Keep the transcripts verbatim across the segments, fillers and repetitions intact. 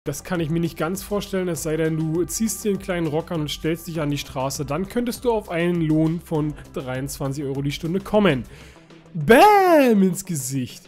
Das kann ich mir nicht ganz vorstellen, es sei denn, du ziehst dir einen kleinen Rock an und stellst dich an die Straße. Dann könntest du auf einen Lohn von dreiundzwanzig Euro die Stunde kommen. Bäm ins Gesicht.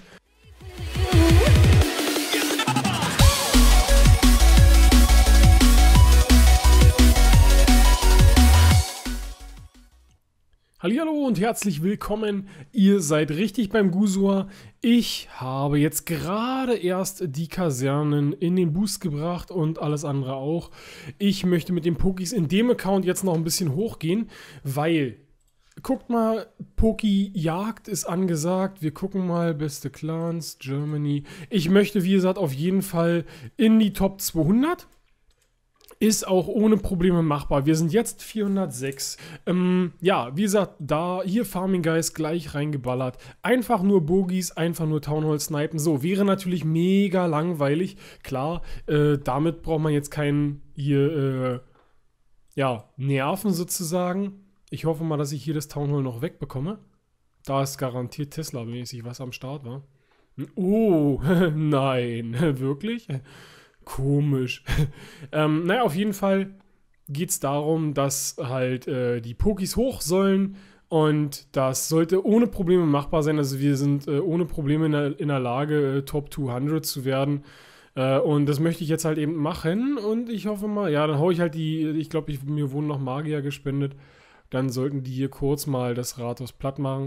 Hallihallo und herzlich willkommen, ihr seid richtig beim Gusua. Ich habe jetzt gerade erst die Kasernen in den Boost gebracht und alles andere auch. Ich möchte mit den Pokis in dem Account jetzt noch ein bisschen hochgehen, weil, guckt mal, Poki-Jagd ist angesagt. Wir gucken mal, beste Clans, Germany. Ich möchte, wie gesagt, auf jeden Fall in die Top zweihundert. Ist auch ohne Probleme machbar. Wir sind jetzt vierhundertsechs. Ähm, ja, wie gesagt, da hier Farming Guys gleich reingeballert. Einfach nur Bogies, einfach nur Town Hall snipen. So, wäre natürlich mega langweilig. Klar, äh, damit braucht man jetzt keinen hier, äh, ja, Nerven sozusagen. Ich hoffe mal, dass ich hier das Town Hall noch wegbekomme. Da ist garantiert Tesla-mäßig was am Start war. Oh, nein, wirklich? Komisch. ähm, naja, auf jeden Fall geht es darum, dass halt äh, die Pokis hoch sollen und das sollte ohne Probleme machbar sein. Also wir sind äh, ohne Probleme in der, in der Lage, äh, Top zweihundert zu werden. Äh, und das möchte ich jetzt halt eben machen und ich hoffe mal, ja, dann haue ich halt die, ich glaube, ich, mir wurden noch Magier gespendet. Dann sollten die hier kurz mal das Rathaus platt machen.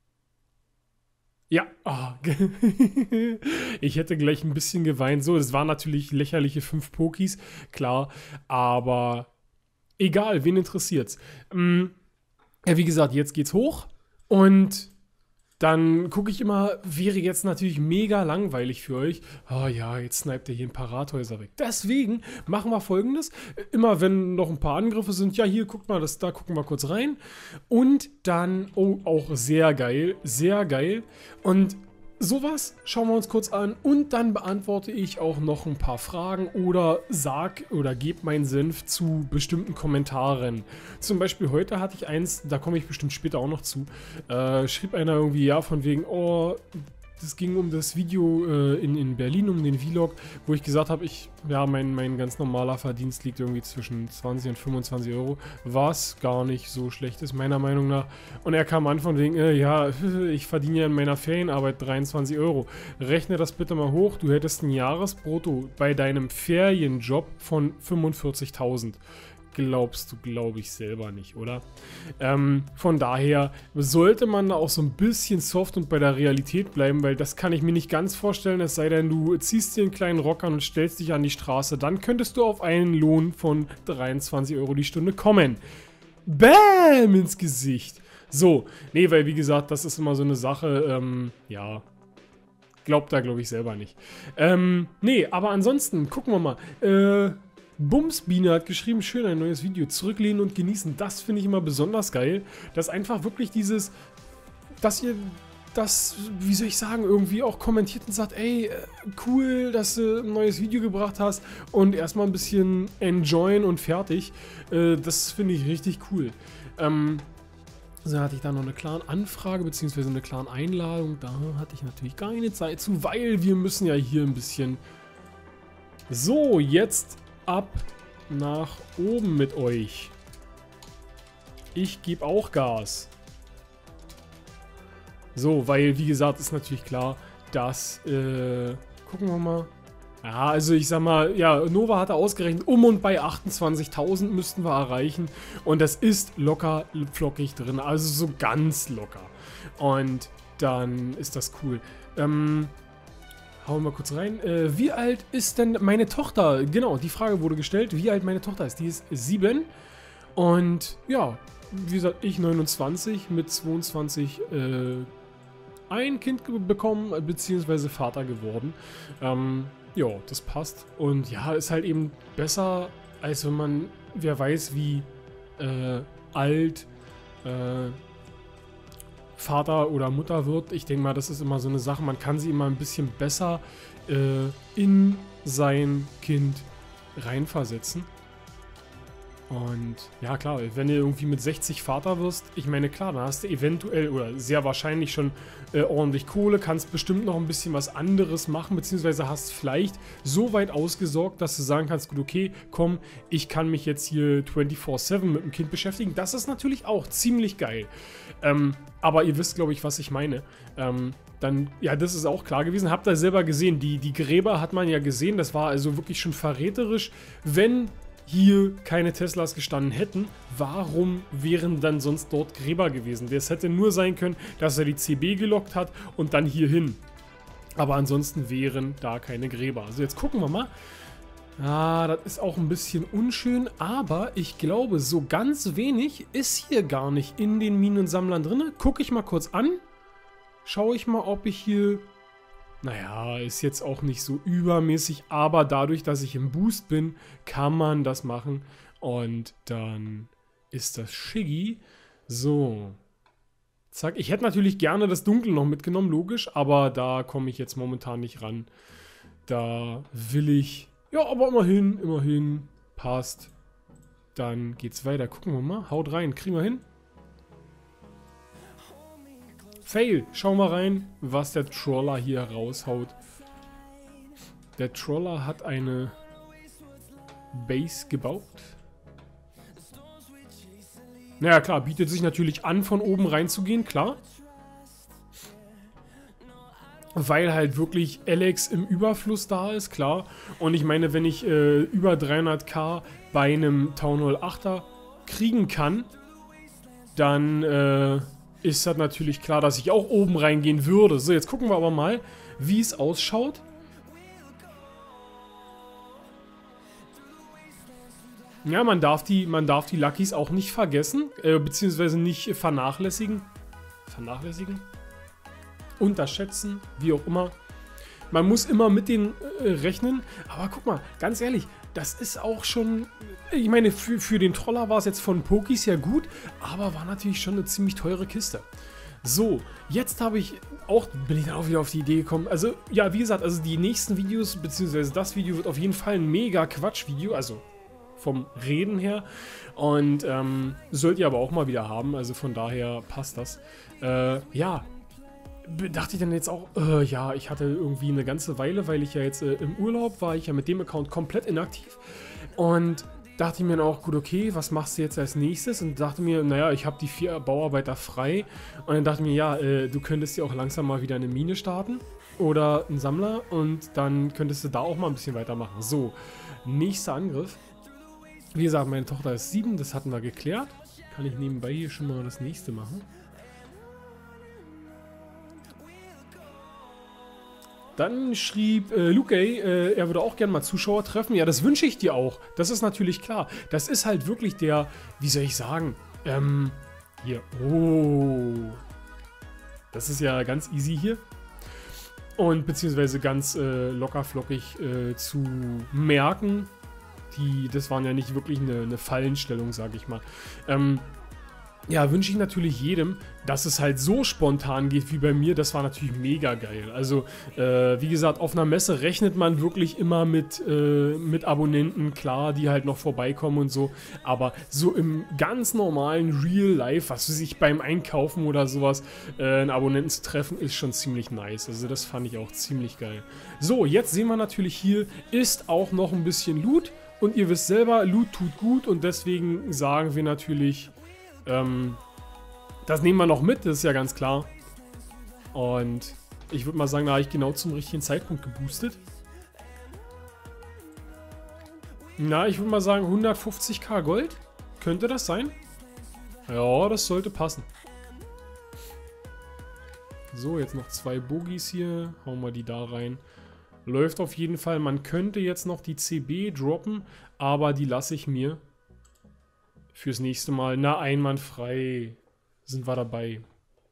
Ja, oh. Ich hätte gleich ein bisschen geweint. So, das waren natürlich lächerliche fünf Pokis, klar, aber egal, wen interessiert's. Ähm, ja, wie gesagt, jetzt geht's hoch und dann gucke ich immer, wäre jetzt natürlich mega langweilig für euch. Oh ja, jetzt sniped er hier ein paar Rathäuser weg. Deswegen machen wir Folgendes. Immer wenn noch ein paar Angriffe sind, ja hier, guckt mal, das, da gucken wir kurz rein. Und dann, oh, auch sehr geil, sehr geil. Und sowas schauen wir uns kurz an und dann beantworte ich auch noch ein paar Fragen oder sag oder gebe meinen Senf zu bestimmten Kommentaren. Zum Beispiel heute hatte ich eins, da komme ich bestimmt später auch noch zu, äh, schrieb einer irgendwie, ja, von wegen, oh, das ging um das Video äh, in, in Berlin, um den Vlog, wo ich gesagt habe, ich, ja, mein, mein ganz normaler Verdienst liegt irgendwie zwischen zwanzig und fünfundzwanzig Euro, was gar nicht so schlecht ist, meiner Meinung nach. Und er kam an von wegen, äh, ja, ich verdiene ja in meiner Ferienarbeit dreiundzwanzig Euro. Rechne das bitte mal hoch, du hättest ein Jahresbrutto bei deinem Ferienjob von fünfundvierzigtausend. Glaubst du, glaube ich selber nicht, oder? Ähm, von daher sollte man da auch so ein bisschen soft und bei der Realität bleiben, weil das kann ich mir nicht ganz vorstellen, es sei denn, du ziehst dir einen kleinen Rock an und stellst dich an die Straße, dann könntest du auf einen Lohn von dreiundzwanzig Euro die Stunde kommen. Bäm ins Gesicht. So, nee, weil wie gesagt, das ist immer so eine Sache, ähm, ja, glaubt da, glaube ich, selber nicht. Ähm, nee, aber ansonsten, gucken wir mal, äh, Bumsbiene hat geschrieben, schön, ein neues Video, zurücklehnen und genießen. Das finde ich immer besonders geil, dass einfach wirklich dieses, dass ihr das, wie soll ich sagen, irgendwie auch kommentiert und sagt, ey, cool, dass du ein neues Video gebracht hast und erstmal ein bisschen enjoyen und fertig. Das finde ich richtig cool. Ähm, so hatte ich da noch eine Clan-Anfrage, beziehungsweise eine Clan-Einladung. Da hatte ich natürlich keine Zeit zu, weil wir müssen ja hier ein bisschen... So, jetzt... ab nach oben mit euch. Ich gebe auch Gas. So, weil, wie gesagt, ist natürlich klar, dass, äh, gucken wir mal. Ja, also ich sag mal, ja, Nova hatte ausgerechnet, um und bei achtundzwanzigtausend müssten wir erreichen. Und das ist locker flockig drin, also so ganz locker. Und dann ist das cool. Ähm... Hauen wir kurz rein. Äh, wie alt ist denn meine Tochter? Genau, die Frage wurde gestellt, wie alt meine Tochter ist. Die ist sieben. Und ja, wie gesagt, ich neunundzwanzig, mit zweiundzwanzig äh, ein Kind bekommen, beziehungsweise Vater geworden. Ähm, ja, das passt. Und ja, ist halt eben besser, als wenn man, wer weiß, wie äh, alt äh, Vater oder Mutter wird. Ich denke mal, das ist immer so eine Sache, man kann sie immer ein bisschen besser äh, in sein Kind reinversetzen. Und ja klar, wenn du irgendwie mit sechzig Vater wirst, ich meine klar, dann hast du eventuell oder sehr wahrscheinlich schon äh, ordentlich Kohle, kannst bestimmt noch ein bisschen was anderes machen, beziehungsweise hast vielleicht so weit ausgesorgt, dass du sagen kannst, gut okay, komm, ich kann mich jetzt hier vierundzwanzig sieben mit dem Kind beschäftigen. Das ist natürlich auch ziemlich geil. Ähm, aber ihr wisst, glaube ich, was ich meine. Ähm, dann, ja, das ist auch klar gewesen. Habt ihr selber gesehen, die, die Gräber hat man ja gesehen, das war also wirklich schon verräterisch, wenn hier keine Teslas gestanden hätten, warum wären dann sonst dort Gräber gewesen? Das hätte nur sein können, dass er die C B gelockt hat und dann hier hin. Aber ansonsten wären da keine Gräber. Also jetzt gucken wir mal. Ah, das ist auch ein bisschen unschön, aber ich glaube, so ganz wenig ist hier gar nicht in den Minensammlern drin. Gucke ich mal kurz an. Schaue ich mal, ob ich hier... Naja, ist jetzt auch nicht so übermäßig, aber dadurch, dass ich im Boost bin, kann man das machen. Und dann ist das Shiggy. So. Zack. Ich hätte natürlich gerne das Dunkel noch mitgenommen, logisch, aber da komme ich jetzt momentan nicht ran. Da will ich... Ja, aber immerhin, immerhin. Passt. Dann geht's weiter. Gucken wir mal. Haut rein. Kriegen wir hin? Fail. Schau mal rein, was der Troller hier raushaut. Der Troller hat eine Base gebaut. Naja, klar, bietet sich natürlich an, von oben reinzugehen, klar. Weil halt wirklich Alex im Überfluss da ist, klar. Und ich meine, wenn ich äh, über dreihunderttausend bei einem Town Hall achter kriegen kann, dann... Äh, ist das natürlich klar, dass ich auch oben reingehen würde. So, jetzt gucken wir aber mal, wie es ausschaut. Ja, man darf die, man darf die Luckys auch nicht vergessen, äh, beziehungsweise nicht vernachlässigen. Vernachlässigen? Unterschätzen, wie auch immer. Man muss immer mit denen äh, rechnen. Aber guck mal, ganz ehrlich, das ist auch schon... Ich meine, für, für den Troller war es jetzt von Pokis ja gut, aber war natürlich schon eine ziemlich teure Kiste. So, jetzt habe ich auch... Bin ich dann auch wieder auf die Idee gekommen. Also, ja, wie gesagt, also die nächsten Videos, beziehungsweise das Video wird auf jeden Fall ein mega Quatsch-Video, also vom Reden her. Und ähm, sollt ihr aber auch mal wieder haben, also von daher passt das. Äh, ja... Dachte ich dann jetzt auch, äh, ja, ich hatte irgendwie eine ganze Weile, weil ich ja jetzt äh, im Urlaub war, ich ja mit dem Account komplett inaktiv und dachte ich mir dann auch, gut, okay, was machst du jetzt als nächstes? Und dachte mir, naja, ich habe die vier Bauarbeiter frei und dann dachte ich mir, ja, äh, du könntest ja auch langsam mal wieder eine Mine starten oder einen Sammler und dann könntest du da auch mal ein bisschen weitermachen. So, nächster Angriff. Wie gesagt, meine Tochter ist sieben, das hatten wir geklärt. Kann ich nebenbei hier schon mal das nächste machen. Dann schrieb äh, Luke, äh, er würde auch gerne mal Zuschauer treffen. Ja, das wünsche ich dir auch. Das ist natürlich klar. Das ist halt wirklich der, wie soll ich sagen, ähm, hier, oh. Das ist ja ganz easy hier. Und beziehungsweise ganz äh, lockerflockig äh, zu merken. Die, das waren ja nicht wirklich eine, eine Fallenstellung, sage ich mal. Ähm, Ja, wünsche ich natürlich jedem, dass es halt so spontan geht wie bei mir. Das war natürlich mega geil. Also, äh, wie gesagt, auf einer Messe rechnet man wirklich immer mit, äh, mit Abonnenten, klar, die halt noch vorbeikommen und so. Aber so im ganz normalen Real Life, was weiß ich, beim Einkaufen oder sowas, äh, einen Abonnenten zu treffen, ist schon ziemlich nice. Also, das fand ich auch ziemlich geil. So, jetzt sehen wir natürlich hier, ist auch noch ein bisschen Loot. Und ihr wisst selber, Loot tut gut und deswegen sagen wir natürlich... Ähm, das nehmen wir noch mit, das ist ja ganz klar. Und ich würde mal sagen, da habe ich genau zum richtigen Zeitpunkt geboostet. Na, ich würde mal sagen hundertfünfzigtausend Gold. Könnte das sein? Ja, das sollte passen. So, jetzt noch zwei Bogies hier. Hauen wir die da rein. Läuft auf jeden Fall. Man könnte jetzt noch die C B droppen, aber die lasse ich mir fürs nächste Mal. Na, einwandfrei sind wir dabei.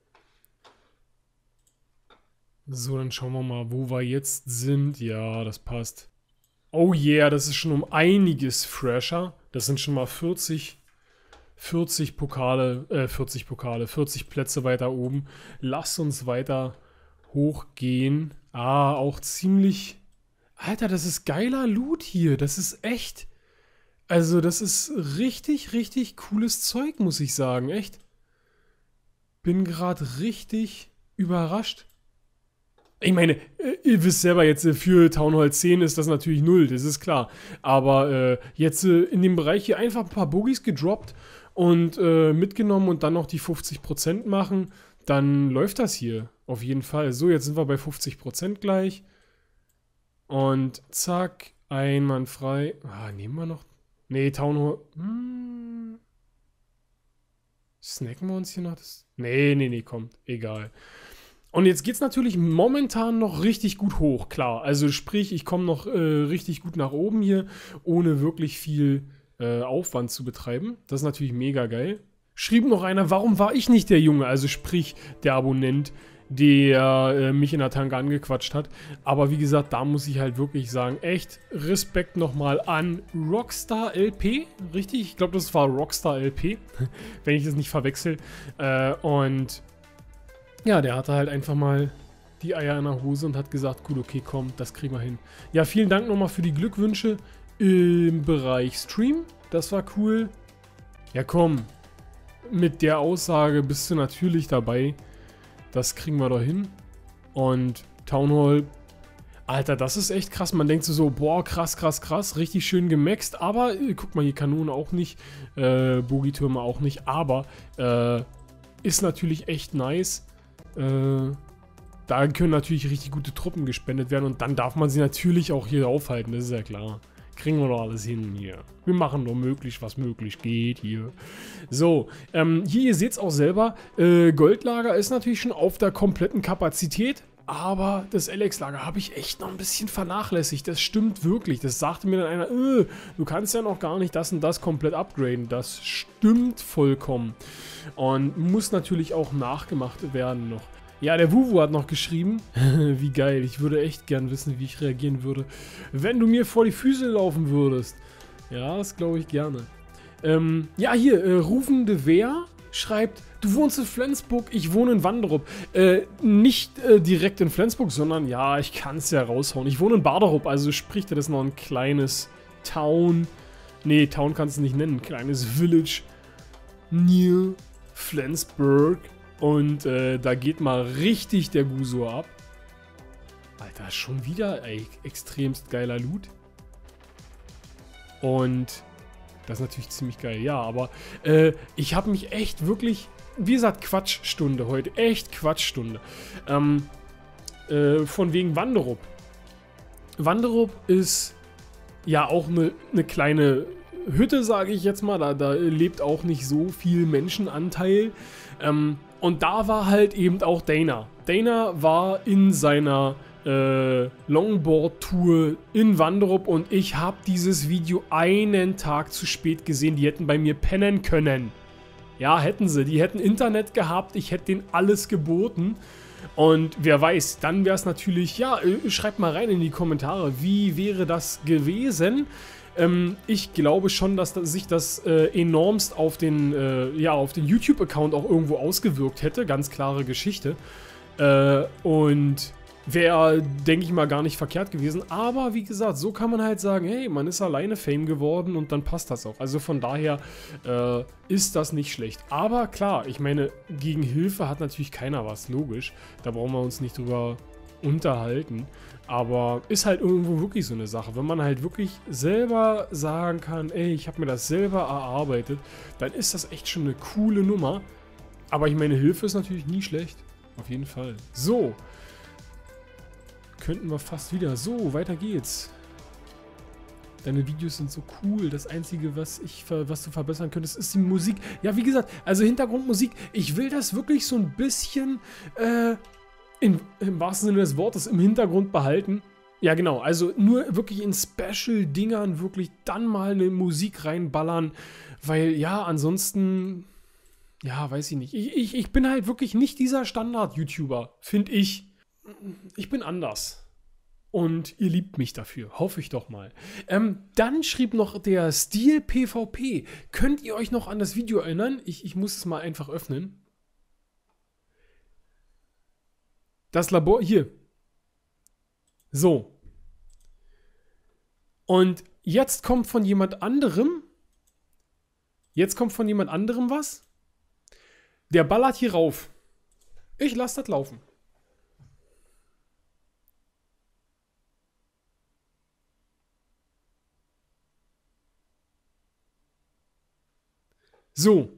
So, dann schauen wir mal, wo wir jetzt sind. Ja, das passt. Oh yeah, das ist schon um einiges fresher. Das sind schon mal vierzig, vierzig Pokale, äh, vierzig Pokale, vierzig Plätze weiter oben. Lass uns weiter hochgehen. Ah, auch ziemlich... Alter, das ist geiler Loot hier. Das ist echt... Also das ist richtig, richtig cooles Zeug, muss ich sagen, echt. Bin gerade richtig überrascht. Ich meine, äh, ihr wisst selber jetzt, äh, für Town Hall zehn ist das natürlich null, das ist klar. Aber äh, jetzt äh, in dem Bereich hier einfach ein paar Bogies gedroppt und äh, mitgenommen und dann noch die fünfzig Prozent machen, dann läuft das hier auf jeden Fall. So, jetzt sind wir bei fünfzig Prozent gleich. Und zack, einwandfrei. Ah, nehmen wir noch. Nee, Town Hall. Hm, snacken wir uns hier noch das? Nee, nee, nee, kommt. Egal. Und jetzt geht es natürlich momentan noch richtig gut hoch, klar. Also sprich, ich komme noch äh, richtig gut nach oben hier, ohne wirklich viel äh, Aufwand zu betreiben. Das ist natürlich mega geil. Schrieb noch einer, warum war ich nicht der Junge? Also sprich, der Abonnent, der äh, mich in der Tanke angequatscht hat. Aber wie gesagt, da muss ich halt wirklich sagen, echt Respekt nochmal an Rockstar L P. Richtig? Ich glaube, das war Rockstar L P, wenn ich das nicht verwechsel. Äh, und ja, der hatte halt einfach mal die Eier in der Hose und hat gesagt, gut, okay, komm, das kriegen wir hin. Ja, vielen Dank nochmal für die Glückwünsche im Bereich Stream. Das war cool. Ja, komm, mit der Aussage bist du natürlich dabei. Das kriegen wir doch hin. Und Town Hall, Alter, das ist echt krass. Man denkt so, boah, krass, krass, krass, richtig schön gemaxt. Aber, äh, guck mal, hier Kanonen auch nicht, äh, Bogietürme auch nicht. Aber, äh, ist natürlich echt nice. Äh, da können natürlich richtig gute Truppen gespendet werden und dann darf man sie natürlich auch hier aufhalten, das ist ja klar. Kriegen wir doch alles hin hier. Wir machen doch möglich, was möglich geht hier. So, ähm, hier, ihr seht es auch selber, äh, Goldlager ist natürlich schon auf der kompletten Kapazität, aber das Alex-Lager habe ich echt noch ein bisschen vernachlässigt. Das stimmt wirklich. Das sagte mir dann einer, äh, du kannst ja noch gar nicht das und das komplett upgraden. Das stimmt vollkommen. Und muss natürlich auch nachgemacht werden noch. Ja, der Wuwu hat noch geschrieben, wie geil, ich würde echt gern wissen, wie ich reagieren würde, wenn du mir vor die Füße laufen würdest. Ja, das glaube ich gerne. Ähm, ja, hier, äh, Rufende Wehr schreibt, du wohnst in Flensburg, ich wohne in Wanderup. Äh, nicht äh, direkt in Flensburg, sondern ja, ich kann es ja raushauen. Ich wohne in Baderup, also sprich, das ist noch ein kleines Town. Nee, Town kannst du nicht nennen, ein kleines Village near Flensburg. Und äh, da geht mal richtig der Gusur ab. Alter, schon wieder ey, extremst geiler Loot. Und das ist natürlich ziemlich geil. Ja, aber äh, ich habe mich echt wirklich, wie gesagt, Quatschstunde heute. Echt Quatschstunde. Ähm, äh, von wegen Wanderup. Wanderup ist ja auch eine ne kleine Hütte, sage ich jetzt mal. Da, da lebt auch nicht so viel Menschenanteil. Ähm, und da war halt eben auch Dana. Dana war in seiner äh, Longboard-Tour in Wanderup und ich habe dieses Video einen Tag zu spät gesehen. Die hätten bei mir pennen können. Ja, hätten sie. Die hätten Internet gehabt. Ich hätte denen alles geboten. Und wer weiß, dann wäre es natürlich, ja, schreibt mal rein in die Kommentare, wie wäre das gewesen? Ähm, ich glaube schon, dass das, sich das äh, enormst auf den, äh, ja, auf den YouTube-Account auch irgendwo ausgewirkt hätte. Ganz klare Geschichte. Äh, und wäre, denke ich mal, gar nicht verkehrt gewesen. Aber wie gesagt, so kann man halt sagen, hey, man ist alleine Fame geworden und dann passt das auch. Also von daher äh, ist das nicht schlecht. Aber klar, ich meine, gegen Hilfe hat natürlich keiner was, logisch. Da brauchen wir uns nicht drüber unterhalten. Aber ist halt irgendwo wirklich so eine Sache. Wenn man halt wirklich selber sagen kann, ey, ich habe mir das selber erarbeitet, dann ist das echt schon eine coole Nummer. Aber ich meine, Hilfe ist natürlich nie schlecht. Auf jeden Fall. So. Könnten wir fast wieder. So, weiter geht's. Deine Videos sind so cool. Das Einzige, was ich, was du verbessern könntest, ist die Musik. Ja, wie gesagt, also Hintergrundmusik. Ich will das wirklich so ein bisschen, äh, in, im wahrsten Sinne des Wortes, im Hintergrund behalten. Ja, genau. Also nur wirklich in Special-Dingern wirklich dann mal eine Musik reinballern. Weil, ja, ansonsten, ja, weiß ich nicht. Ich, ich, ich bin halt wirklich nicht dieser Standard-YouTuber, finde ich. Ich bin anders. Und ihr liebt mich dafür. Hoffe ich doch mal. Ähm, dann schrieb noch der Stil P V P. Könnt ihr euch noch an das Video erinnern? Ich, ich muss es mal einfach öffnen. Das Labor, hier. So. Und jetzt kommt von jemand anderem, jetzt kommt von jemand anderem was. Der ballert hier rauf. Ich lasse das laufen. So.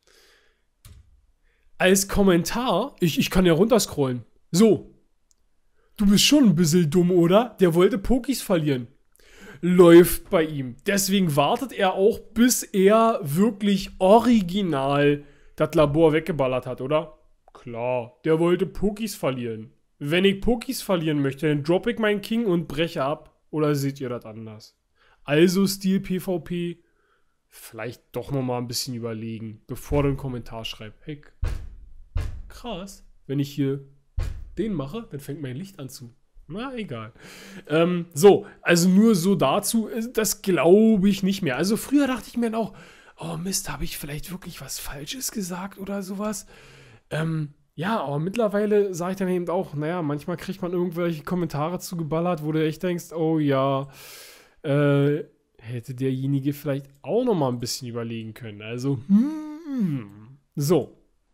Als Kommentar, ich, ich kann ja runterscrollen. So. Du bist schon ein bisschen dumm, oder? Der wollte Pokis verlieren. Läuft bei ihm. Deswegen wartet er auch, bis er wirklich original das Labor weggeballert hat, oder? Klar, der wollte Pokis verlieren. Wenn ich Pokis verlieren möchte, dann droppe ich meinen King und breche ab. Oder seht ihr das anders? Also Stil PvP, vielleicht doch nochmal ein bisschen überlegen, bevor du einen Kommentar schreibst. Hey, krass, wenn ich hier den mache, dann fängt mein Licht an zu. Na, egal. Ähm, so, also nur so dazu, das glaube ich nicht mehr. Also früher dachte ich mir auch, oh Mist, habe ich vielleicht wirklich was Falsches gesagt oder sowas? Ähm, ja, aber mittlerweile sage ich dann eben auch, naja, manchmal kriegt man irgendwelche Kommentare zugeballert, wo du echt denkst, oh ja, äh, hätte derjenige vielleicht auch noch mal ein bisschen überlegen können. Also, hmm, so.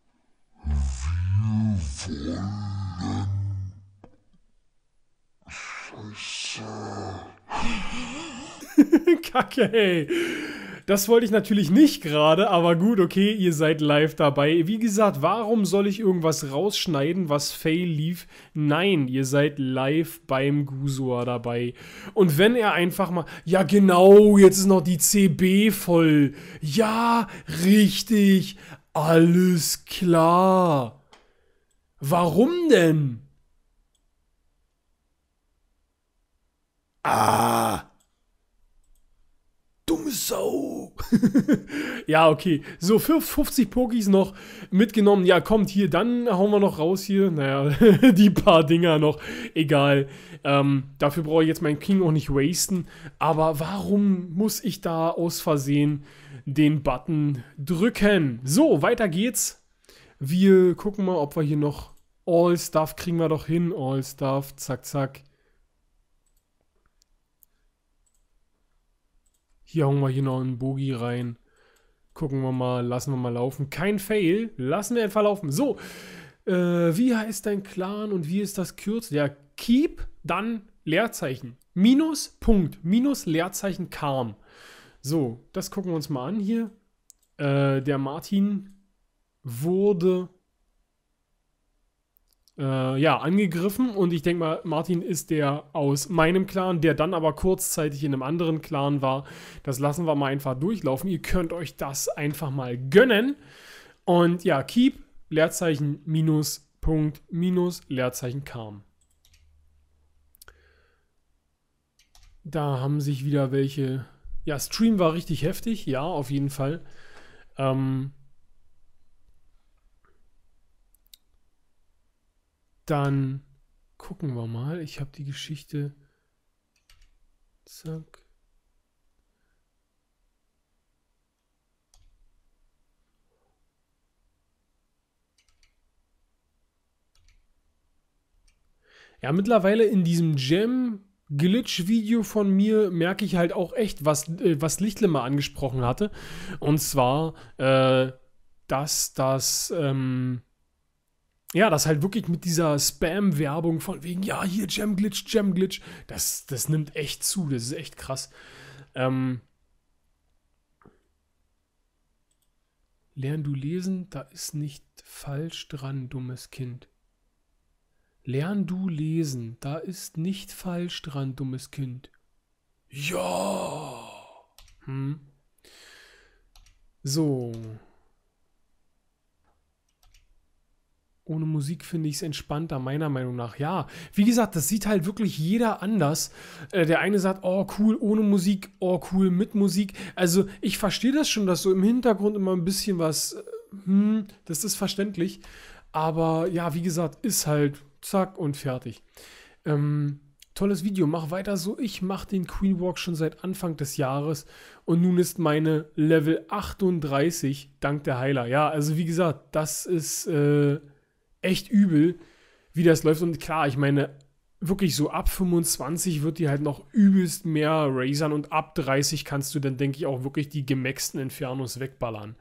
Wir wollen Scheiße. Kacke, ey. Das wollte ich natürlich nicht gerade, aber gut, okay, ihr seid live dabei. Wie gesagt, warum soll ich irgendwas rausschneiden, was fail lief? Nein, ihr seid live beim Gusor dabei. Und wenn er einfach mal, ja genau, jetzt ist noch die C B voll. Ja, richtig, alles klar. Warum denn? Ah. Dumme Sau. Ja, okay. So, für fünfzig Pokis noch mitgenommen. Ja, kommt hier, dann hauen wir noch raus hier. Naja, die paar Dinger noch. Egal. Ähm, dafür brauche ich jetzt meinen King auch nicht wasten. Aber warum muss ich da aus Versehen den Button drücken? So, weiter geht's. Wir gucken mal, ob wir hier noch All Stuff kriegen wir doch hin. All Stuff, zack, zack. Hier hauen wir hier noch einen Bogi rein. Gucken wir mal, lassen wir mal laufen. Kein Fail, lassen wir einfach laufen. So, äh, wie heißt dein Clan und wie ist das Kürzel? Ja, Keep, dann Leerzeichen. Minus, Punkt, Minus, Leerzeichen, Calm. So, das gucken wir uns mal an hier. Äh, der Martin wurde Äh, ja, angegriffen und ich denke mal, Martin ist der aus meinem Clan, der dann aber kurzzeitig in einem anderen Clan war. Das lassen wir mal einfach durchlaufen. Ihr könnt euch das einfach mal gönnen. Und ja, Keep, Leerzeichen, Minus, Punkt, Minus, Leerzeichen, Calm. Da haben sich wieder welche... Ja, Stream war richtig heftig, ja, auf jeden Fall. Ähm... Dann gucken wir mal. Ich habe die Geschichte. Zack. Ja, mittlerweile in diesem Gem-Glitch-Video von mir merke ich halt auch echt, was, äh, was Lichtlimmer angesprochen hatte. Und zwar, äh, dass das... Ähm, Ja, das halt wirklich mit dieser Spam-Werbung von wegen, ja, hier Gem-Glitch, Gem-Glitch, das, das nimmt echt zu, das ist echt krass. Ähm, Lern du lesen, da ist nicht falsch dran, dummes Kind. Lern du lesen, da ist nicht falsch dran, dummes Kind. Ja. Hm. So. Ohne Musik finde ich es entspannter, meiner Meinung nach. Ja, wie gesagt, das sieht halt wirklich jeder anders. Äh, der eine sagt, oh cool, ohne Musik, oh cool, mit Musik. Also ich verstehe das schon, dass so im Hintergrund immer ein bisschen was, äh, hm, das ist verständlich. Aber ja, wie gesagt, ist halt zack und fertig. Ähm, tolles Video, mach weiter so. Ich mache den Queen Walk schon seit Anfang des Jahres und nun ist meine Level achtunddreißig dank der Heiler. Ja, also wie gesagt, das ist... Äh, echt übel, wie das läuft. Und klar, ich meine, wirklich so ab fünfundzwanzig wird die halt noch übelst mehr rasern und ab dreißig kannst du dann, denke ich, auch wirklich die gemaxten Infernos wegballern.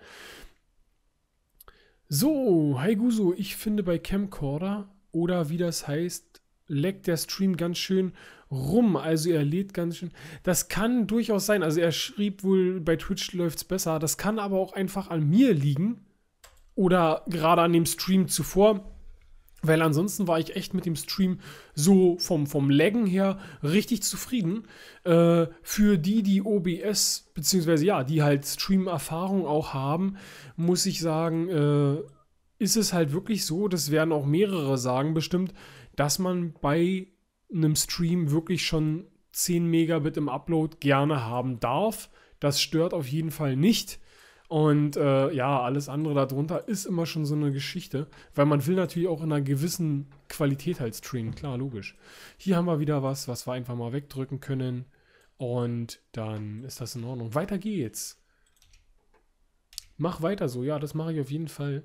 So, hi Guso, ich finde bei Camcorder oder wie das heißt, leckt der Stream ganz schön rum, also er lädt ganz schön. Das kann durchaus sein, also er schrieb wohl, bei Twitch läuft es besser, das kann aber auch einfach an mir liegen oder gerade an dem Stream zuvor. Weil ansonsten war ich echt mit dem Stream so vom, vom Laggen her richtig zufrieden. Äh, für die, die O B S, beziehungsweise ja, die halt Stream-Erfahrung auch haben, muss ich sagen, äh, ist es halt wirklich so, das werden auch mehrere sagen bestimmt, dass man bei einem Stream wirklich schon zehn Megabit im Upload gerne haben darf. Das stört auf jeden Fall nicht. Und äh, ja, alles andere darunter ist immer schon so eine Geschichte, weil man will natürlich auch in einer gewissen Qualität halt streamen, klar, logisch. Hier haben wir wieder was, was wir einfach mal wegdrücken können und dann ist das in Ordnung. Weiter geht's. Mach weiter so, ja, das mache ich auf jeden Fall.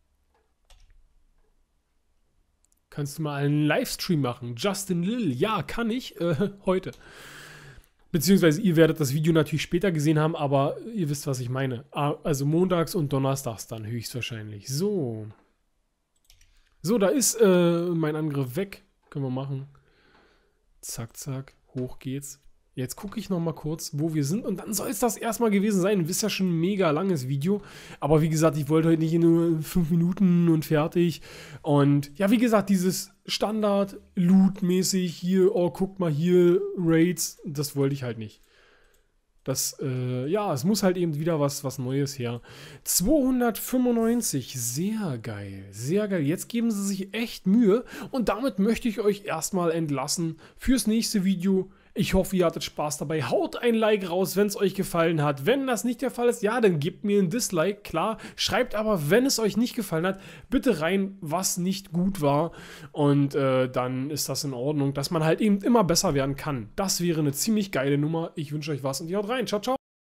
Kannst du mal einen Livestream machen? Justin Lil, ja, kann ich, äh, heute. Beziehungsweise ihr werdet das Video natürlich später gesehen haben, aber ihr wisst, was ich meine. Also montags und donnerstags dann höchstwahrscheinlich. So. So, da ist äh, mein Angriff weg. Können wir machen. Zack, zack. Hoch geht's. Jetzt gucke ich noch mal kurz, wo wir sind. Und dann soll es das erstmal gewesen sein. Du wisst ja schon ein mega langes Video. Aber wie gesagt, ich wollte heute nicht nur fünf Minuten und fertig. Und ja, wie gesagt, dieses Standard-Loot-mäßig hier, oh, guck mal hier, Raids, das wollte ich halt nicht. Das, äh, ja, es muss halt eben wieder was, was Neues her. zweihundertfünfundneunzig, sehr geil, sehr geil. Jetzt geben sie sich echt Mühe. Und damit möchte ich euch erstmal entlassen fürs nächste Video. Ich hoffe, ihr hattet Spaß dabei. Haut ein Like raus, wenn es euch gefallen hat. Wenn das nicht der Fall ist, ja, dann gebt mir ein Dislike, klar. Schreibt aber, wenn es euch nicht gefallen hat, bitte rein, was nicht gut war. Und äh, dann ist das in Ordnung, dass man halt eben immer besser werden kann. Das wäre eine ziemlich geile Nummer. Ich wünsche euch was und ihr haut rein. Ciao, ciao.